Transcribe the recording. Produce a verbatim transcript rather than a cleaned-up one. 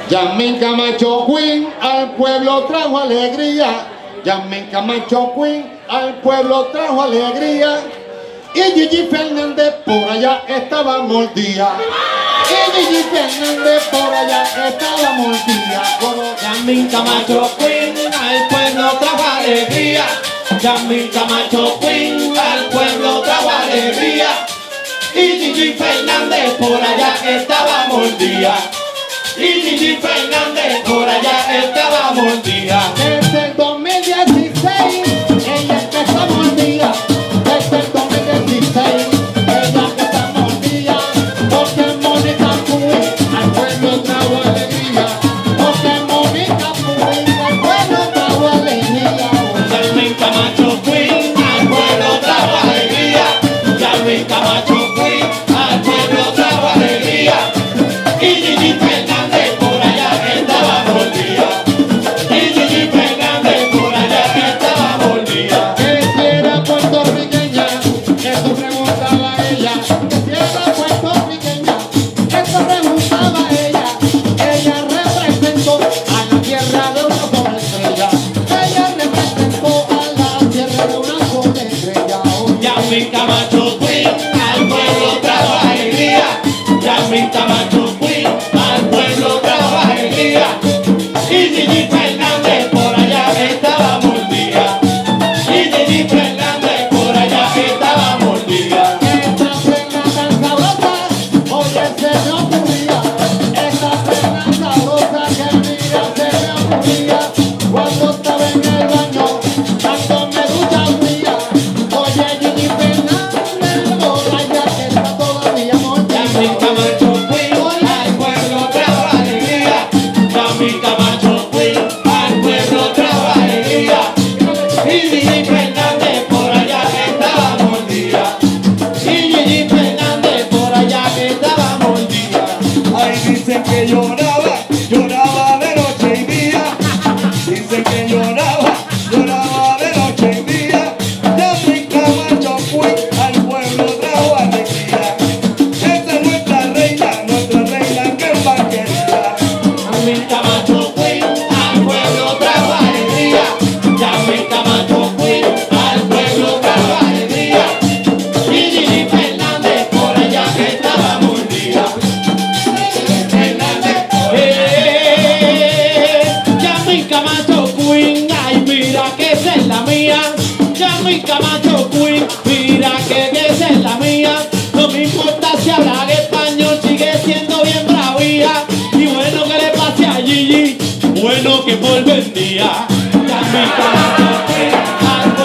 Yasmín Camacho Queen al pueblo trajo alegría. Yasmín Camacho Queen al pueblo trajo alegría. Y Gigi Fernández por allá estaba mordida. Y Gigi Fernández por allá estaba mordida. Yasmín Camacho Queen al pueblo trajo alegría. Yasmín Camacho Queen al pueblo trajo alegría. Y Gigi Fernández por allá estaba mordida. Y Gigi Fernández por allá estaba mordida. Desde el dos mil dieciséis ella está mordida. Desde el dos mil dieciséis ella está mordida. Porque Mónica Queen al pueblo trajo alegría. Porque Mónica Queen al pueblo trajo alegría. Yasmín Camacho Queen al pueblo trajo alegría. Yasmín Camacho Queen al pueblo trajo alegría. Y Gigi Fernández por allá estaba mordida. Y Gigi Fernández por allá estaba mordida. Que si era puertorriqueña, eso preguntaba ella. Que si era puertorriqueña, eso preguntaba ella. Ella representó a la tierra de una sola estrella. Ella representó a la tierra de una sola estrella. Yasmín Camacho Queen al pueblo trajo alegría. Yasmín Camacho Queen al pueblo trajo alegría. Y Gigi Fernández por allá estaba mordida. Y Gigi Fernández por allá estaba mordida. Esta cena tan sabrosa, oye, se me ocurría. Esta cena sabrosa que mira se me ocurría. Cuando estaba en el baño, dándome ducha fría. Oye, Gigi Fernández, por allá que está todavía mordida. Yasmín Camacho Queen al pueblo trajo alegría. Yasmín Camacho Queen al pueblo trajo alegría. Y Gigi Fernández por allá estaba mordida. Y Gigi Fernández por allá estaba mordida. Ay, dicen que lloraba, lloraba de noche y día. Dicen que lloraba, lloraba de noche y día. Yasmín Camacho Queen al pueblo trajo alegría. Esa es nuestra reina, nuestra reina que es banquería. Yasmín Camacho Queen al pueblo trajo alegría. Yasmín Camacho Queen al pueblo trajo alegría. Y Gigi Fernández por allá estaba mordida. Fernández, eh, Yasmín Camacho Queen, ay mira que esa es la mía. Yasmín Camacho Queen, mira que, que esa es la mía. No me importa si habla español, sigue siendo bien bravía. Y bueno que le pase a Gigi, bueno que vuelve el día. Yasmín Camacho Queen al